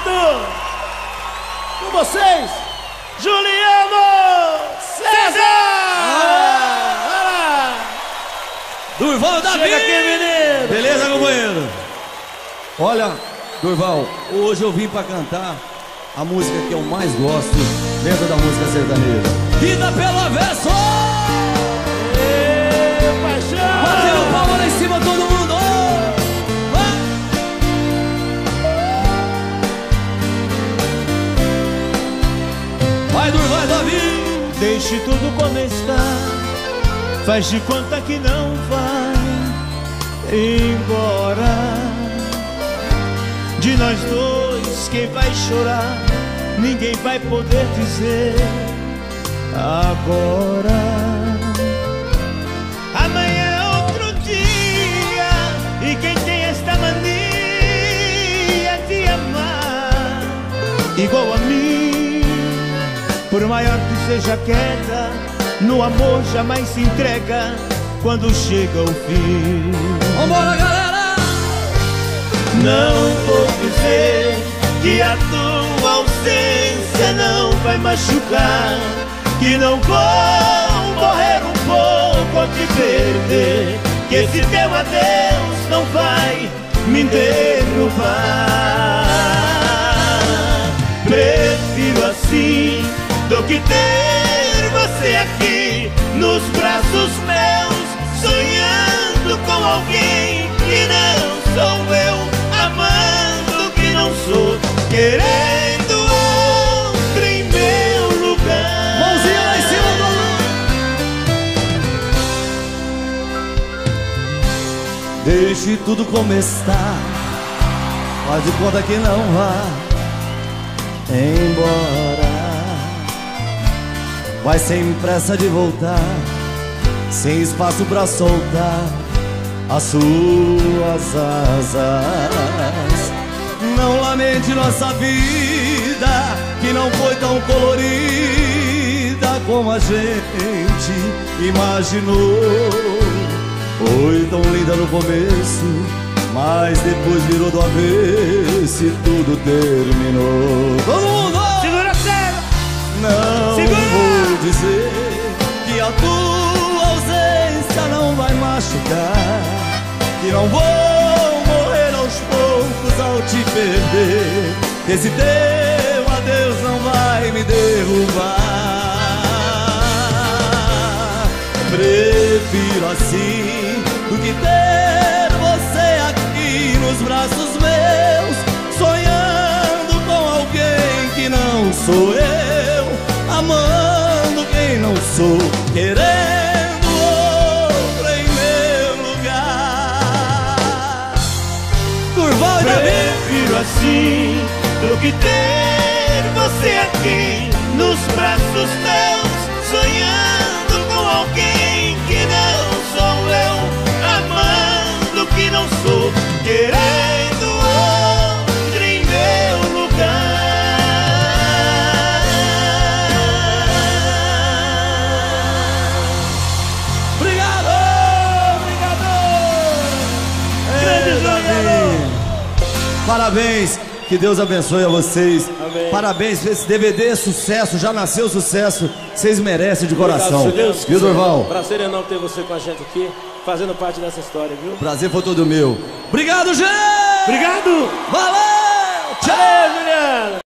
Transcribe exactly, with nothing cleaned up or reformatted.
Obrigado! Com vocês, Juliano César! Ah, Durval Davi! chega aqui, menino! Beleza, companheiro? Olha, Durval, hoje eu vim pra cantar a música que eu mais gosto dentro da música sertaneja. Vida pelo avesso! Ê, paixão! Bateu palma lá em cima, todo mundo! Vai! Vai, Durval Davi! Deixe tudo como está, faz de conta que não vai embora. De nós dois, quem vai chorar, ninguém vai poder dizer agora. Amanhã é outro dia, e quem tem esta mania de amar igual a mim, por maior que seja a queda, no amor jamais se entrega quando chega o fim. Vambora, galera! Não vou dizer que a tua ausência não vai machucar, que não vou morrer um pouco ao te perder, que esse teu adeus não vai me derrubar. Prefiro assim do que ter você aqui nos braços meus, sonhando com alguém que não sou eu, amando que não sou, querendo outro em meu lugar. Mãozinha lá em cima do... Deixe tudo como está, faz de conta que não vai embora. Vai sem pressa de voltar, sem espaço pra soltar as suas asas. Não lamente nossa vida, que não foi tão colorida como a gente imaginou. Foi tão linda no começo, mas depois virou do avesso e tudo terminou. Todo mundo! Segura a cena! Não Segura! vou dizer que a tua ausência não vai machucar, que não vou morrer aos poucos ao te perder, esse teu adeus não vai me derrubar. Prefiro assim do que ter você aqui nos braços meus, sonhando com alguém que não sou eu, amando quem não sou, querendo outro em meu lugar. Durval Davi! Prefiro assim do que ter você aqui nos braços meus, sonhando com alguém que não sou eu, amando que não sou, querendo outro em meu lugar. Obrigado! Obrigado! Grande jogador! Parabéns! Que Deus abençoe a vocês. Amém. Parabéns, esse D V D é sucesso, já nasceu sucesso. Vocês merecem de coração. Obrigado, se Deus Viu, quiser. Durval? Prazer enorme ter você com a gente aqui, fazendo parte dessa história, viu? Prazer foi todo meu. Obrigado, gente! Obrigado! Valeu! Tchau! Valeu!